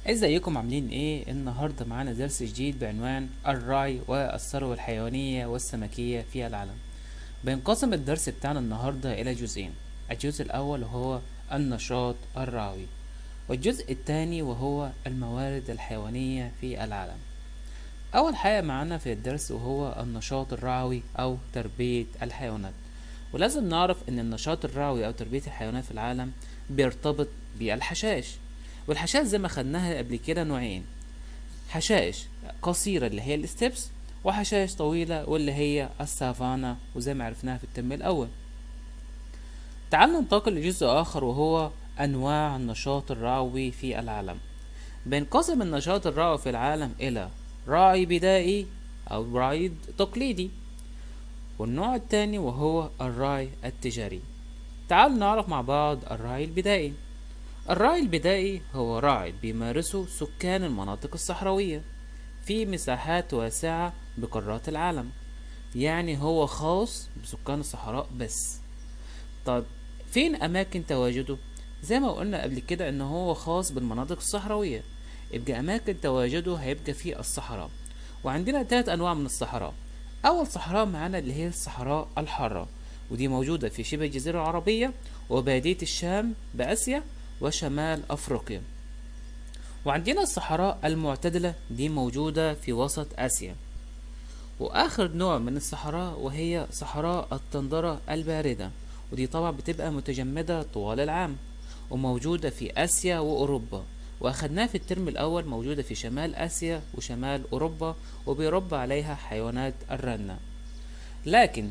ازيكم عاملين ايه؟ النهارده معانا درس جديد بعنوان الرعي والثروة الحيوانية والسمكية في العالم. بينقسم الدرس بتاعنا النهارده الى جزئين. الجزء الاول وهو النشاط الرعوي، والجزء الثاني وهو الموارد الحيوانية في العالم. اول حاجة معانا في الدرس وهو النشاط الرعوي او تربية الحيوانات. ولازم نعرف ان النشاط الرعوي او تربية الحيوانات في العالم بيرتبط بالحشائش. والحشائش زي ما خدناها قبل كده نوعين: حشائش قصيرة اللي هي الستبس، وحشائش طويلة واللي هي السافانا، وزي ما عرفناها في الترم الأول. تعال ننتقل لجزء آخر وهو أنواع النشاط الرعوي في العالم. بينقسم النشاط الرعوي في العالم إلى راعي بدائي أو راعي تقليدي، والنوع الثاني وهو الراعي التجاري. تعال نعرف مع بعض الراعي البدائي. الراعي البدائي هو راعي بيمارسه سكان المناطق الصحراوية في مساحات واسعة بقارات العالم، يعني هو خاص بسكان الصحراء بس. طب فين أماكن تواجده؟ زي ما قلنا قبل كده إن هو خاص بالمناطق الصحراوية، يبقى أماكن تواجده هيبقى في الصحراء. وعندنا 3 أنواع من الصحراء. أول صحراء معانا اللي هي الصحراء الحارة، ودي موجودة في شبه الجزيرة العربية وبادية الشام بآسيا وشمال أفريقيا. وعندنا الصحراء المعتدلة، دي موجودة في وسط آسيا. وآخر نوع من الصحراء وهي صحراء التندرة الباردة، ودي طبعا بتبقى متجمدة طوال العام وموجودة في آسيا وأوروبا. وأخدناها في الترم الأول، موجودة في شمال آسيا وشمال أوروبا، وبيربى عليها حيوانات الرنة. لكن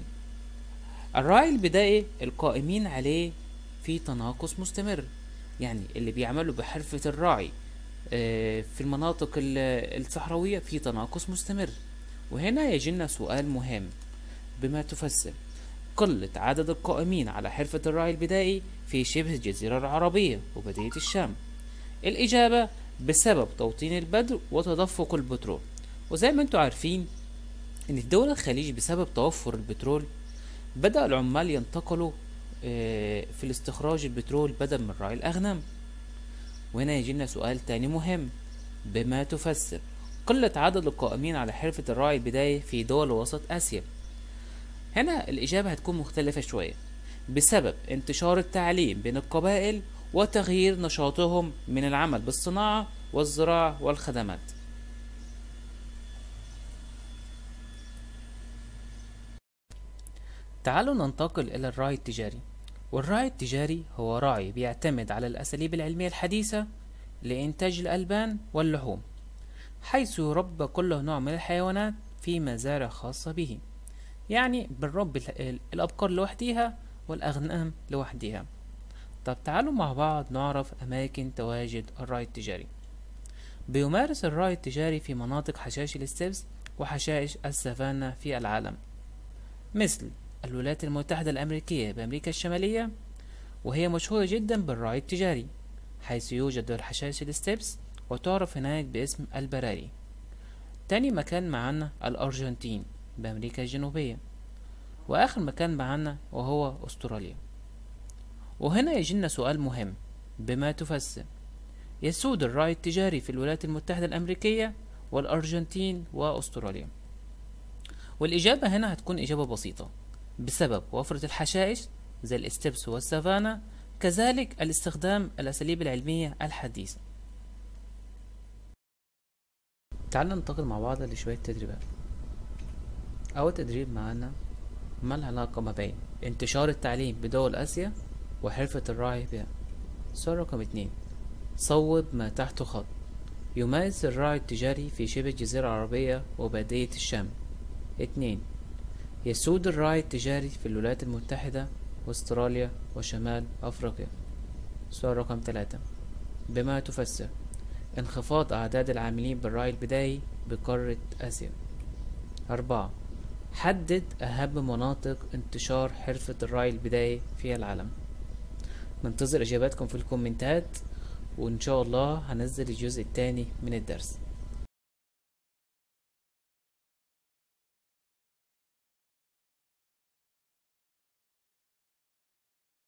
الراعي البدائي القائمين عليه في تناقص مستمر، يعني اللي بيعملوا بحرفة الراعي في المناطق الصحراوية في تناقص مستمر. وهنا يجينا سؤال مهم: بما تفسر قلة عدد القائمين على حرفة الراعي البدائي في شبه الجزيرة العربية وبدية الشام؟ الإجابة: بسبب توطين البدر وتدفق البترول. وزي ما انتم عارفين ان في دول الخليج بسبب توفر البترول بدأ العمال ينتقلوا في الاستخراج البترول بدل من رعي الأغنام. وهنا يجينا سؤال تاني مهم: بما تفسر قلة عدد القائمين على حرفة الراعي البدائي في دول وسط آسيا؟ هنا الإجابة هتكون مختلفة شوية: بسبب انتشار التعليم بين القبائل وتغيير نشاطهم من العمل بالصناعة والزراعة والخدمات. تعالوا ننتقل إلى الراعي التجاري. والراعي التجاري هو راعي بيعتمد على الأساليب العلمية الحديثة لإنتاج الألبان واللحوم، حيث يربى كل نوع من الحيوانات في مزارع خاصة به. يعني بنربي الأبقار لوحديها والأغنام لوحديها. طب تعالوا مع بعض نعرف أماكن تواجد الراعي التجاري. بيمارس الراعي التجاري في مناطق حشائش الاستبس وحشائش السافانا في العالم، مثل الولايات المتحدة الأمريكية بأمريكا الشمالية، وهي مشهورة جدا بالراعي التجاري، حيث يوجد الحشائش الاستبس وتعرف هناك باسم البراري. تاني مكان معانا الأرجنتين بأمريكا الجنوبية، وآخر مكان معانا وهو أستراليا. وهنا يجينا سؤال مهم: بما تفسر يسود الراعي التجاري في الولايات المتحدة الأمريكية والأرجنتين وأستراليا؟ والإجابة هنا هتكون إجابة بسيطة: بسبب وفرة الحشائش زي الاستبس والسافانا، كذلك الاستخدام الأساليب العلمية الحديثة. تعالوا ننتقل مع بعض لشوية تدريبات. أول تدريب معانا: ما العلاقة ما بين انتشار التعليم بدول آسيا وحرفة الراعي بها؟ سؤال رقم 2: صوب ما تحت خط. يمارس الراعي التجاري في شبه الجزيرة العربية وبادية الشام. 2: يسود الراعي التجاري في الولايات المتحدة واستراليا وشمال أفريقيا. سؤال رقم 3: بما تفسر انخفاض أعداد العاملين بالراعي البدائي بقارة آسيا؟ 4: حدد أهم مناطق انتشار حرفة الراعي البدائي في العالم. ننتظر إجاباتكم في الكومنتات، وإن شاء الله هنزل الجزء الثاني من الدرس.